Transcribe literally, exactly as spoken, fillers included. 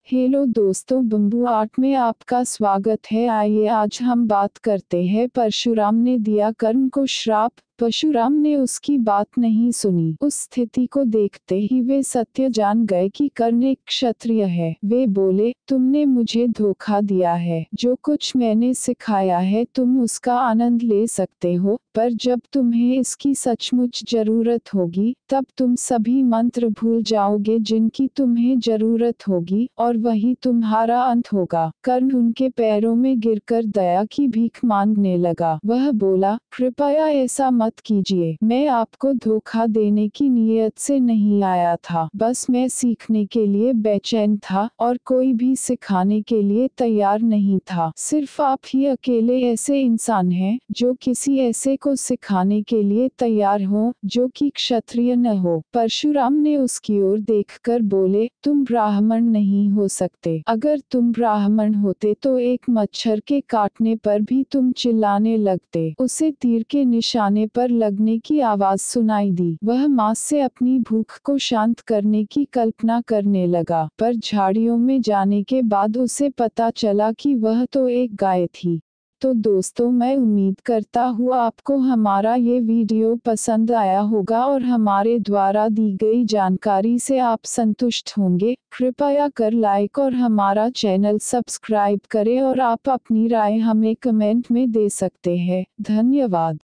Hello दोस्तों, bamboo art में आपका स्वागत है। आइए आज हम बात करते हैं परशुराम ने दिया कर्ण को श्राप। परशुराम ने उसकी बात नहीं सुनी। उस स्थिति को देखते ही वे सत्य जान गए कि कर्ण एक क्षत्रिय है। वे बोले, तुमने मुझे धोखा दिया है। जो कुछ मैंने सिखाया है तुम उसका आनंद ले सकते हो, पर जब तुम्हें इसकी सचमुच जरूरत होगी तब तुम सभी मंत्र भूल जाओगे जिनकी तुम्हें जरूरत होगी, और वही तुम्हारा अंत होगा। कर्ण उनके पैरों में गिरकर दया की भीख मांगने लगा। वह बोला, कृपया ऐसा मत कीजिए। मैं आपको धोखा देने की नीयत से नहीं आया था। बस मैं सीखने के लिए बेचैन था और कोई भी सिखाने के लिए तैयार नहीं था। सिर्फ आप ही अकेले ऐसे इंसान हैं जो किसी ऐसे को सिखाने के लिए तैयार हो जो कि क्षत्रिय न हो। परशुराम ने उसकी ओर देखकर बोले, तुम ब्राह्मण नहीं हो सकते। अगर तुम ब्राह्मण होते तो एक मच्छर के काटने पर भी तुम चिल्लाने लगते। उसे तीर के निशाने पर लगने की आवाज सुनाई दी। वह मांस से अपनी भूख को शांत करने की कल्पना करने लगा, पर झाड़ियों में जाने के बाद उसे पता चला कि वह तो एक गाय थी। तो दोस्तों, मैं उम्मीद करता हूँ आपको हमारा ये वीडियो पसंद आया होगा और हमारे द्वारा दी गई जानकारी से आप संतुष्ट होंगे। कृपया कर लाइक और हमारा चैनल सब्सक्राइब करें और आप अपनी राय हमें कमेंट में दे सकते हैं। धन्यवाद।